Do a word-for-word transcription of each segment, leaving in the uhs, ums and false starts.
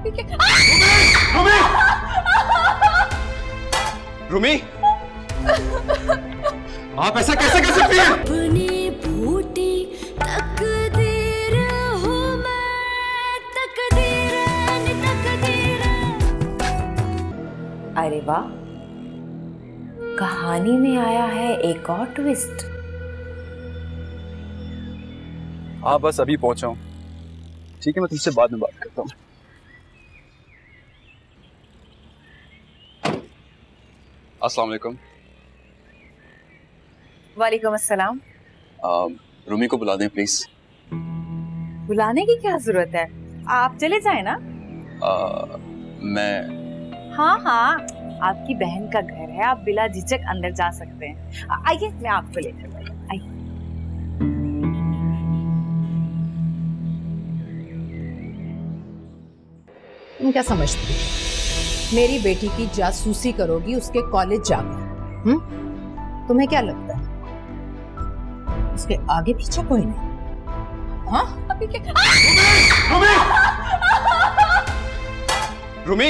अभी क्या? रूमी! रूमी! आप ऐसा कैसे कर सकती हैं? अपनी फूटी तकदीर हूँ मैं, तकदीर तकदीर। अरे वाह, कहानी में आया है एक और ट्विस्ट। हाँ बस अभी पहुंचा हूँ। ठीक है, मैं तुमसे बाद में बात करता हूँ। अस्सलाम वालेकुम। वालेकुम अस्सलाम। रूमी को बुला दें प्लीज। बुलाने की क्या जरूरत है, आप चले जाए ना। आ, मैं हाँ हाँ, आपकी बहन का घर है, आप बिला झिझक अंदर जा सकते हैं। आइए, मैं आपको लेकर आइए। तुम क्या समझती हो? मेरी बेटी की जासूसी करोगी उसके कॉलेज जाकर? हम्म? तुम्हें क्या लगता है उसके आगे पीछे कोई नहीं? हाँ? अभी क्या? रूमी! रूमी!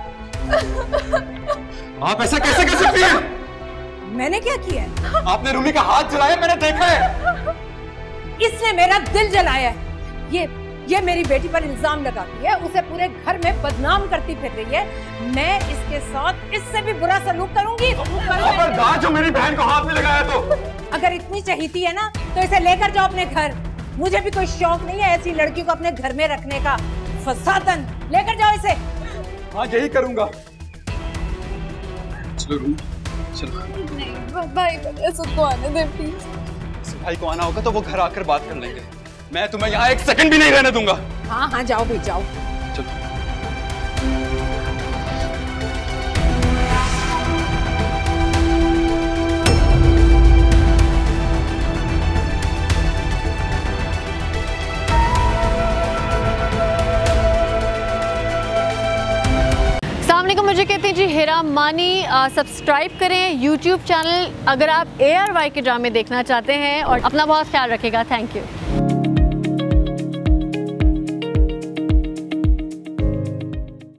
आप ऐसा कैसे कर सकती हैं? मैंने क्या किया है? आपने रूमी का हाथ जलाया, मैंने देखा है। इसने मेरा दिल जलाया है। ये ये मेरी बेटी पर इल्जाम लगाती है, उसे पूरे घर में बदनाम करती फिर रही है। मैं इसके साथ इससे भी बुरा सलूक करूंगी। खबरदार जो मेरी बहन को हाथ में लगाया तो। अगर इतनी चाहती है ना तो इसे लेकर जाओ अपने घर। मुझे भी कोई शौक नहीं है ऐसी लड़की को अपने घर में रखने का। फसादन, लेकर जाओ इसे। हाँ यही करूंगा। चलो रूम, चलो। नहीं भाई, ऐसा को आने दे प्लीज। भाई को आना होगा तो वो घर आकर बात कर लेंगे। मैं तुम्हें यहाँ एक सेकंड भी नहीं रहने दूंगा। हाँ हाँ जाओ भाई जाओ। चलो। मुझे कहते हैं जी हिरा मानी। सब्सक्राइब करें यूट्यूब चैनल अगर आप ए आर वाई के ड्रामे देखना चाहते हैं और अपना बहुत ख्याल रखिएगा। Thank you.